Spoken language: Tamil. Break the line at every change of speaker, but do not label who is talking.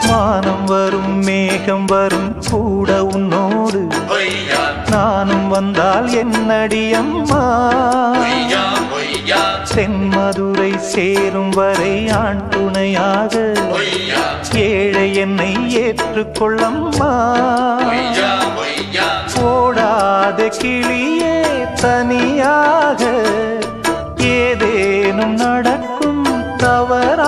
வானம் வரும் மேகம் வரும் கூட உன்னோடு நானும் வந்தால் என்னடி அம்மா தென்மதுரை சேரும் வரை ஆண் துணையாக ஏழை என்னை ஏற்றுக்கொள்ளம்மா ஓடாத கிளியே தனியாக ஏதேனும் நடக்கும் தவறா